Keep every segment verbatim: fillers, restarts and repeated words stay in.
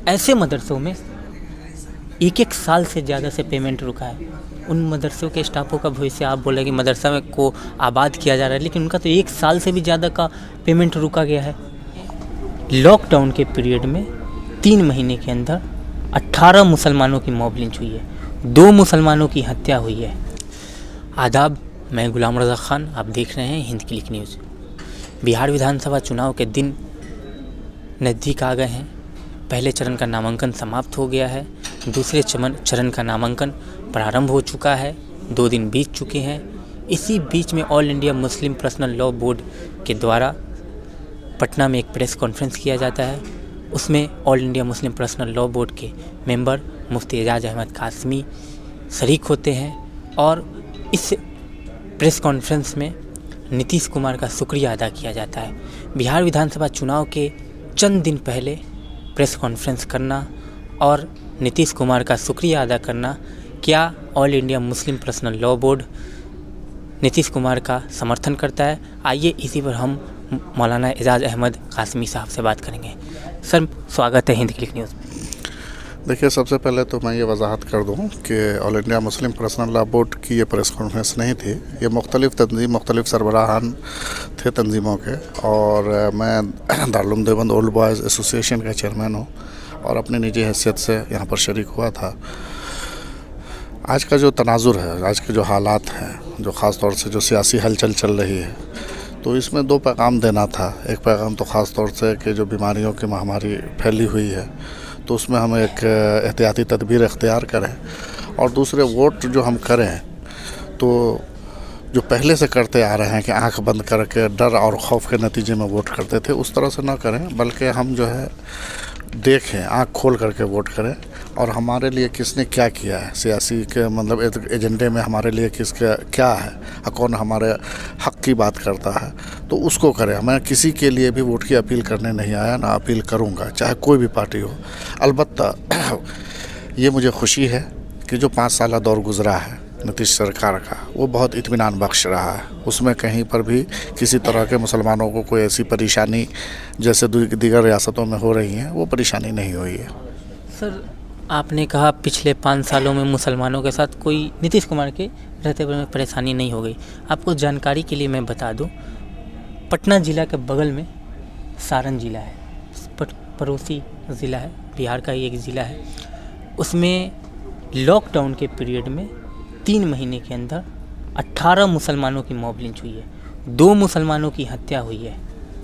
ऐसे मदरसों में एक एक साल से ज़्यादा से पेमेंट रुका है। उन मदरसों के स्टाफों का भविष्य आप बोले कि मदरसा में को आबाद किया जा रहा है, लेकिन उनका तो एक साल से भी ज़्यादा का पेमेंट रुका गया है। लॉकडाउन के पीरियड में तीन महीने के अंदर अट्ठारह मुसलमानों की मॉब लिंच हुई है, दो मुसलमानों की हत्या हुई है। आदाब, मैं गुलाम रज़ा ख़ान, आप देख रहे हैं हिंद क्लिक न्यूज़। बिहार विधानसभा चुनाव के दिन नज़दीक आ गए हैं। पहले चरण का नामांकन समाप्त हो गया है, दूसरे चरण का नामांकन प्रारंभ हो चुका है, दो दिन बीत चुके हैं। इसी बीच में all India Muslim personal law board के द्वारा पटना में एक प्रेस कॉन्फ्रेंस किया जाता है। उसमें all India Muslim personal law board के मेंबर मुफ्ती एजाज अहमद कासमी शरीक होते हैं और इस प्रेस कॉन्फ्रेंस में नीतीश कुमार का शुक्रिया अदा किया जाता है। बिहार विधानसभा चुनाव के चंद दिन पहले प्रेस कॉन्फ्रेंस करना और नीतीश कुमार का शुक्रिया अदा करना, क्या all India Muslim personal law board Nitish Kumar का समर्थन करता है? आइए इसी पर हम मौलाना एजाज अहमद कासमी साहब से बात करेंगे। सर, स्वागत है हिंद क्लिक न्यूज़। देखिए, सबसे पहले तो मैं ये वजाहत कर दूँ कि all India Muslim personal law board की ये प्रेस कॉन्फ्रेंस नहीं थी। ये मुख्तलिफ तंजीम मुख्तलिफ सरबराहान थे तंजीमों के, और मैं Darul Uloom Deoband old boys association का चेयरमैन हूँ और अपनी निजी हैसियत से यहाँ पर शरीक हुआ था। आज का जो तनाजुर है, आज के जो हालात हैं, जो ख़ास तौर से जो सियासी हलचल चल रही है, तो इसमें दो पैगाम देना था। एक पैगाम तो ख़ास तौर से कि जो बीमारियों की महामारी फैली हुई है, तो उसमें हम एक एहतियाती तदबीर इख्तियार करें, और दूसरे वोट जो हम करें तो जो पहले से करते आ रहे हैं कि आंख बंद करके डर और खौफ के नतीजे में वोट करते थे, उस तरह से ना करें, बल्कि हम जो है देखें, आंख खोल करके वोट करें और हमारे लिए किसने क्या किया है, सियासी के मतलब एजेंडे में हमारे लिए किसका क्या है, कौन हमारे हक़ की बात करता है, तो उसको करें। मैं किसी के लिए भी वोट की अपील करने नहीं आया, ना अपील करूंगा, चाहे कोई भी पार्टी हो। अलबत्ता ये मुझे खुशी है कि जो पाँच साल दौर गुजरा है नीतीश सरकार का, वो बहुत इत्मीनान बख्श रहा है। उसमें कहीं पर भी किसी तरह के मुसलमानों को कोई ऐसी परेशानी जैसे दीगर रियासतों में हो रही हैं, वो परेशानी नहीं हुई है। सर, आपने कहा पिछले पाँच सालों में मुसलमानों के साथ कोई नीतीश कुमार के रहते हुए में परेशानी नहीं हो गई। आपको जानकारी के लिए मैं बता दूं, पटना ज़िला के बगल में सारण ज़िला है, पड़ोसी ज़िला है, बिहार का ही एक ज़िला है। उसमें लॉकडाउन के पीरियड में तीन महीने के अंदर अट्ठारह मुसलमानों की मॉब लिंच हुई है, दो मुसलमानों की हत्या हुई है।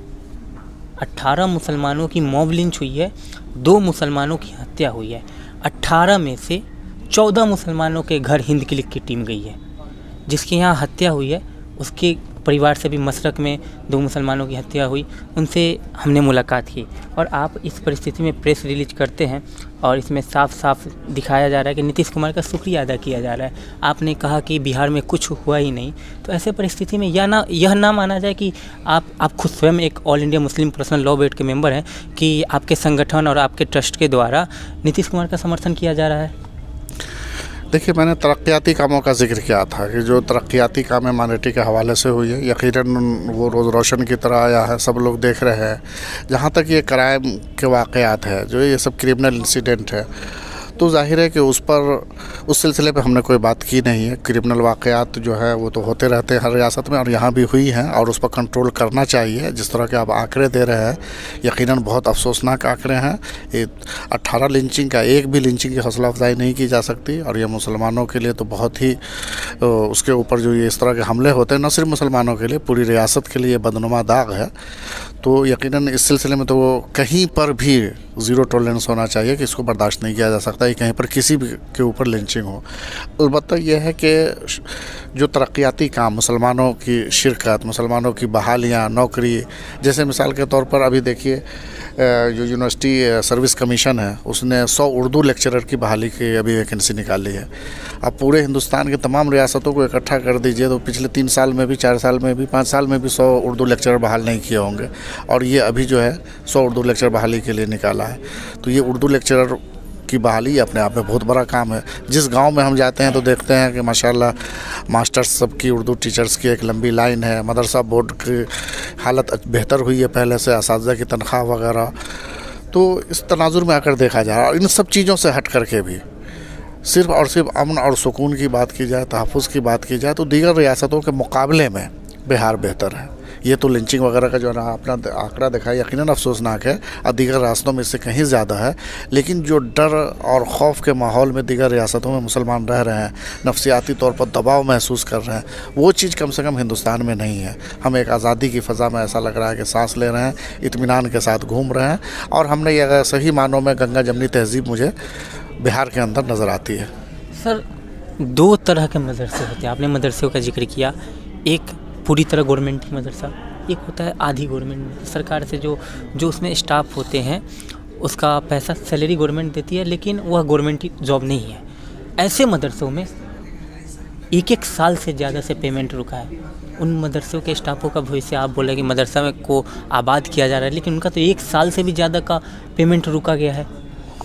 अट्ठारह मुसलमानों की मॉब लिंच हुई है, दो मुसलमानों की हत्या हुई है। अट्ठारह में से चौदह मुसलमानों के घर हिंद क्लिक की टीम गई है। जिसके यहाँ हत्या हुई है उसके परिवार से भी मशरक में दो मुसलमानों की हत्या हुई, उनसे हमने मुलाकात की। और आप इस परिस्थिति में प्रेस रिलीज करते हैं और इसमें साफ साफ दिखाया जा रहा है कि नीतीश कुमार का शुक्रिया अदा किया जा रहा है। आपने कहा कि बिहार में कुछ हुआ ही नहीं, तो ऐसे परिस्थिति में यह ना यह ना माना जाए कि आप आप खुद स्वयं एक all India Muslim personal law board के मेंबर हैं कि आपके संगठन और आपके ट्रस्ट के द्वारा नीतीश कुमार का समर्थन किया जा रहा है? देखिए, मैंने तरक्याती कामों का जिक्र किया था कि जो तरक्याती काम माइनॉरिटी के हवाले से हुई है, यकीनन वो रोज़ रोशन की तरह आया है, सब लोग देख रहे हैं। जहाँ तक ये क्राइम के वाक़यात है, जो ये सब क्रिमिनल इंसिडेंट है, तो जाहिर है कि उस पर उस सिलसिले पे हमने कोई बात की नहीं है। क्रिमिनल वाक़यात जो है वो तो होते रहते हैं हर रियासत में, और यहाँ भी हुई हैं, और उस पर कंट्रोल करना चाहिए। जिस तरह के आप आंकड़े दे रहे हैं, यकीनन बहुत अफसोसनाक आंकड़े हैं। ये अट्ठारह लिंचिंग का एक भी लिंचिंग की हौसला अफजाई नहीं की जा सकती, और ये मुसलमानों के लिए तो बहुत ही उसके ऊपर जो ये इस तरह के हमले होते हैं, न सिर्फ मुसलमानों के लिए, पूरी रियासत के लिए बदनुमा दाग है। तो यकीनन इस सिलसिले में तो कहीं पर भी ज़ीरो टॉलरेंस होना चाहिए कि इसको बर्दाश्त नहीं किया जा सकता है कहीं पर किसी भी के ऊपर लिंचिंग हो। अलबत्ता यह है कि जो तरक्याती काम, मुसलमानों की शिरकत, मुसलमानों की बहालियाँ, नौकरी, जैसे मिसाल के तौर पर अभी देखिए जो यूनिवर्सिटी सर्विस कमीशन है, उसने सौ उर्दू लेक्चरर की बहाली की अभी वैकेंसी निकाली है। अब पूरे हिंदुस्तान के तमाम रियासतों को इकट्ठा कर दीजिए तो पिछले तीन साल में भी, चार साल में भी, पाँच साल में भी सौ उर्दू लेक्चरर बहाल नहीं किए होंगे, और ये अभी जो है सौ उर्दू लेक्चर बहाली के लिए निकाला है। तो ये उर्दू लेक्चरर की बहाली अपने आप में बहुत बड़ा काम है। जिस गांव में हम जाते हैं तो देखते हैं कि माशाल्लाह मास्टर्स सब की, उर्दू टीचर्स की एक लंबी लाइन है। मदरसा बोर्ड की हालत बेहतर हुई है पहले से, असातिज़ा की तनख्वाह वगैरह। तो इस तनाजुर में आकर देखा जाए और इन सब चीज़ों से हट करके भी सिर्फ और सिर्फ अमन और सुकून की बात की जाए, तहफ़्फ़ुज़ की बात की जाए, तो दीगर रियासतों के मुकाबले में बिहार बेहतर है। ये तो लिंचिंग वगैरह का जो है ना अपना आंकड़ा दिखाया यकीनन अफसोसनाक है और दीगर रियासतों में इससे कहीं ज़्यादा है, लेकिन जो डर और खौफ के माहौल में दीगर रियासतों में मुसलमान रह रहे हैं, नफसियाती तौर पर दबाव महसूस कर रहे हैं, वो चीज़ कम से कम हिंदुस्तान में नहीं है। हम एक आज़ादी की फ़ज़ा में ऐसा लग रहा है कि सांस ले रहे हैं, इत्मीनान के साथ घूम रहे हैं, और हमने ये अगर सही मानों में गंगा जमनी तहज़ीब मुझे बिहार के अंदर नज़र आती है। सर, दो तरह के मदरसे होते हैं, आपने मदरसों का जिक्र किया, एक पूरी तरह गवर्नमेंट की मदरसा, एक होता है आधी गवर्नमेंट, सरकार से जो जो उसमें स्टाफ होते हैं उसका पैसा सैलरी गवर्नमेंट देती है, लेकिन वह गवर्नमेंट जॉब नहीं है। ऐसे मदरसों में एक एक साल से ज़्यादा से पेमेंट रुका है। उन मदरसों के स्टाफों का भविष्य, आप बोले कि मदरसा में को आबाद किया जा रहा है, लेकिन उनका तो एक साल से भी ज़्यादा का पेमेंट रुका गया है।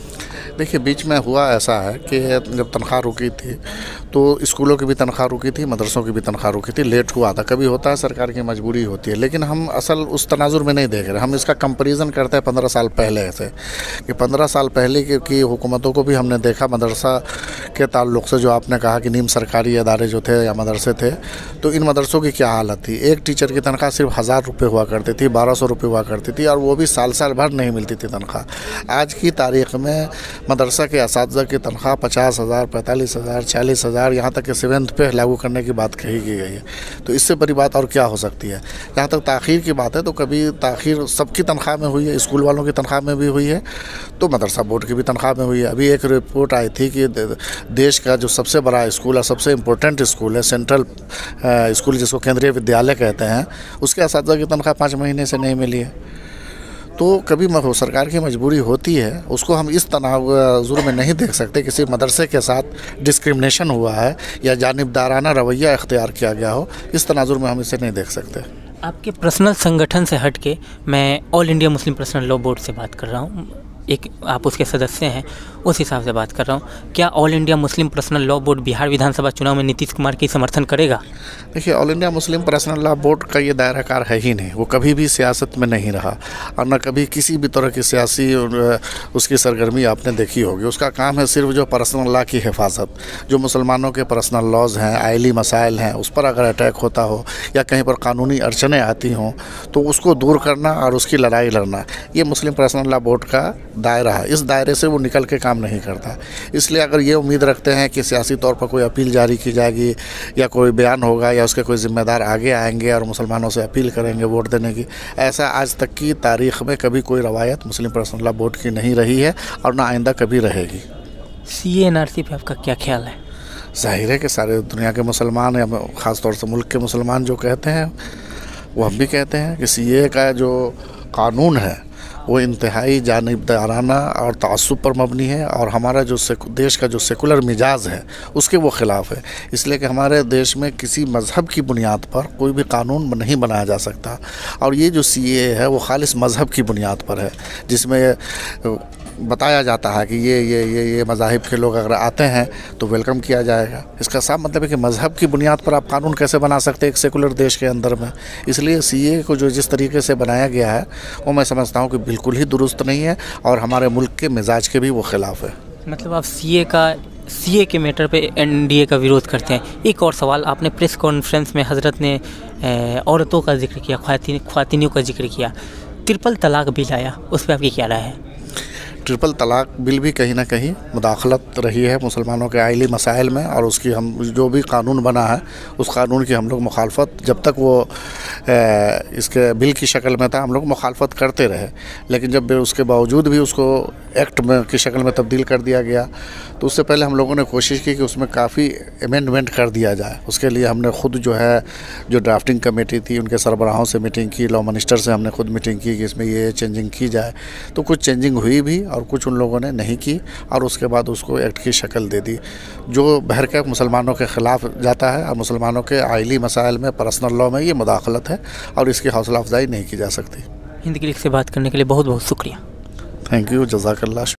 देखिए, बीच में हुआ ऐसा है कि जब तनख्वाह रुकी थी तो स्कूलों की भी तनख्वाह रुकी थी, मदरसों की भी तनख्वाह रुकी थी, लेट हुआ था। कभी होता है, सरकार की मजबूरी होती है, लेकिन हम असल उस तनाजुर में नहीं देख रहे। हम इसका कंपैरिजन करते हैं पंद्रह साल पहले से, कि पंद्रह साल पहले की, की हुकूमतों को भी हमने देखा मदरसा के ताल्लुक़ से, जो आपने कहा कि नीम सरकारी अदारे जो थे या मदरसे थे, तो इन मदरसों की क्या हालत थी। एक टीचर की तनख्वाह सिर्फ हज़ार रुपये हुआ करती थी, बारह सौ रुपये हुआ करती थी, और वो भी साल साल भर नहीं मिलती थी तनख्वाह। आज की तारीख़ में मदरसा के असातिज़ा की तनख्वाह पचास हज़ार, पैंतालीस हज़ार, चालीस हज़ार, यहाँ तक कि सेवेंथ पे लागू करने की बात कही गई है। तो इससे बड़ी बात और क्या हो सकती है। जहाँ तक ताख़ीर की बात है, तो कभी ताख़ीर सबकी तनख्वाह में हुई है, स्कूल वालों की तनख्वाह में भी हुई है, तो मदरसा बोर्ड की भी तनख्वाह में हुई है। अभी एक रिपोर्ट आई थी कि देश का जो सबसे बड़ा स्कूल है, सबसे इम्पोर्टेंट स्कूल है, सेंट्रल स्कूल जिसको केंद्रीय विद्यालय कहते हैं, उसके असातिज़ा की तनख्वाह पाँच महीने से नहीं मिली है। तो कभी सरकार की मजबूरी होती है, उसको हम इस तनाजुर में नहीं देख सकते किसी मदरसे के साथ डिस्क्रिमिनेशन हुआ है या जानिबदाराना रवैया इख्तियार किया गया हो, इस तनाजुर में हम इसे नहीं देख सकते। आपके पर्सनल संगठन से हट के मैं all India Muslim personal law board से बात कर रहा हूँ, एक आप उसके सदस्य हैं, उस हिसाब से बात कर रहा हूँ। क्या all India Muslim personal law board Bihar विधानसभा चुनाव में नीतीश कुमार की समर्थन करेगा? देखिए, all India Muslim personal law board का ये दायराकार है ही नहीं। वो कभी भी सियासत में नहीं रहा और न कभी किसी भी तरह की सियासी उसकी सरगर्मी आपने देखी होगी। उसका काम है सिर्फ जो पर्सनल लॉ की हिफाजत, जो मुसलमानों के पर्सनल लॉज हैं, आइली मसाइल हैं, उस पर अगर अटैक होता हो या कहीं पर कानूनी अड़चनें आती हों तो उसको दूर करना और उसकी लड़ाई लड़ना, ये मुस्लिम पर्सनल लॉ बोर्ड का दायरा है। इस दायरे से वो निकल के काम नहीं करता। इसलिए अगर ये उम्मीद रखते हैं कि सियासी तौर पर कोई अपील जारी की जाएगी या कोई बयान होगा या उसके कोई जिम्मेदार आगे आएंगे और मुसलमानों से अपील करेंगे वोट देने की, ऐसा आज तक की तारीख़ में कभी कोई रवायत मुस्लिम पर्सनल लॉ बोर्ड की नहीं रही है और ना आइंदा कभी रहेगी। सी ए एन आर सी पे आपका क्या ख्याल है? जाहिर है कि सारे दुनिया के मुसलमान या ख़ास तौर से मुल्क के मुसलमान जो कहते हैं वो हम भी कहते हैं कि सी ए का जो कानून है वो इंतहाई जानिबदाराना और तअस्सुब पर मबनी है और हमारा जो देश का जो सेकुलर मिजाज है उसके वो ख़िलाफ़ है। इसलिए कि हमारे देश में किसी मज़हब की बुनियाद पर कोई भी कानून नहीं बनाया जा सकता और ये जो सी ए है वो खालिस मज़हब की बुनियाद पर है, जिसमें बताया जाता है कि ये ये ये ये मज़ाहिब के लोग अगर आते हैं तो वेलकम किया जाएगा। इसका साफ मतलब है कि मज़हब की बुनियाद पर आप कानून कैसे बना सकते हैं एक सेकुलर देश के अंदर में। इसलिए सी ए को जो जिस तरीके से बनाया गया है वो मैं समझता हूँ कि बिल्कुल ही दुरुस्त नहीं है और हमारे मुल्क के मिजाज के भी वो ख़िलाफ़ है। मतलब आप सी ए का सी ए के मैटर पे एन डी ए का विरोध करते हैं। एक और सवाल, आपने प्रेस कॉन्फ्रेंस में हज़रत ने औरतों का जिक्र किया, ख्वातीनियों का जिक्र किया, ट्रिपल तलाक बिल आया, उस पर आपकी क्या राय है? ट्रिपल तलाक बिल भी कहीं ना कहीं मुदाखलत रही है मुसलमानों के आइली मसाइल में और उसकी हम जो भी कानून बना है उस कानून की हम लोग मुखालफत, जब तक वो ए, इसके बिल की शक्ल में था हम लोग मुखालफत करते रहे, लेकिन जब उसके बावजूद भी उसको एक्ट में की शक्ल में तब्दील कर दिया गया तो उससे पहले हम लोगों ने कोशिश की कि उसमें काफ़ी अमेंडमेंट कर दिया जाए। उसके लिए हमने ख़ुद जो है जो ड्राफ्टिंग कमेटी थी उनके सरबराहों से मीटिंग की, लॉ मिनिस्टर से हमने खुद मीटिंग की कि इसमें ये चेंजिंग की जाए, तो कुछ चेंजिंग हुई भी और कुछ उन लोगों ने नहीं की और उसके बाद उसको एक्ट की शक्ल दे दी जो बहर के मुसलमानों के ख़िलाफ़ जाता है और मुसलमानों के आइली मसाइल में पर्सनल लॉ में ये मुदाखलत है और इसकी हौसला अफजाई नहीं की जा सकती। हिंद क्लिक से बात करने के लिए बहुत बहुत शुक्रिया। थैंक यू, जज़ाकल्लाह।